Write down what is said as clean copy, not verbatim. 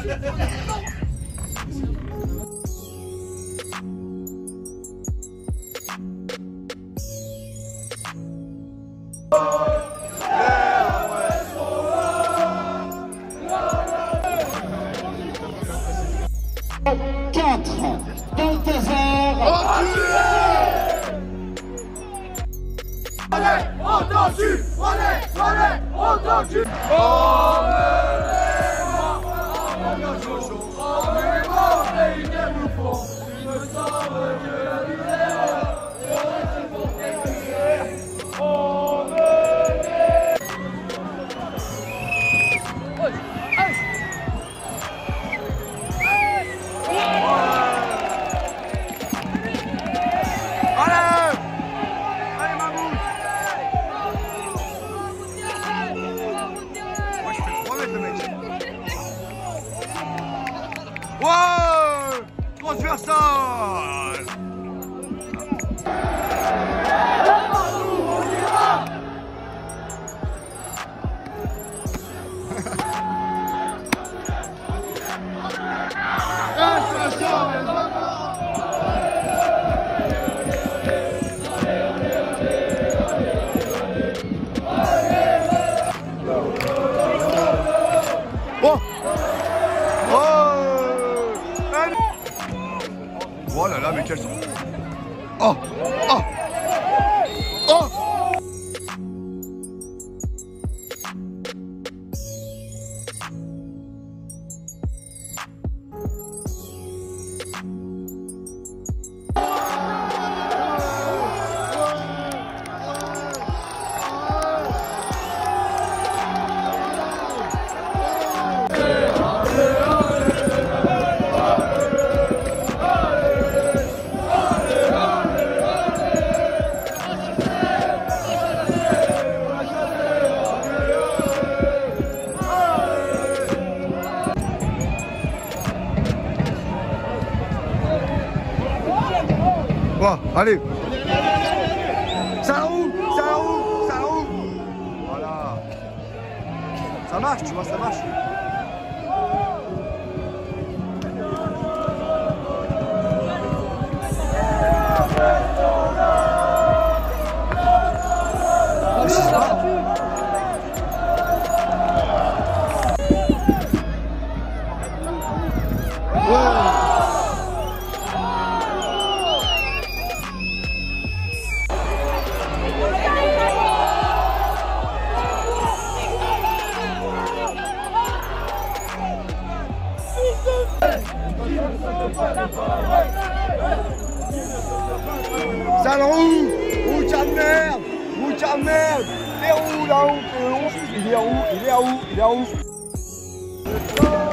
Entendu, entendu. Wow, transversal. Oh là là, mais quels sont... Oh, oh, oh. Bon, allez. Ça roule, ça roule, ça roule. Voilà. Ça marche, tu vois, ça marche. Sale roux, routière de merde, routière de merde. T'es où là-haut, t'es où? Il est où? Il est où? Il est où?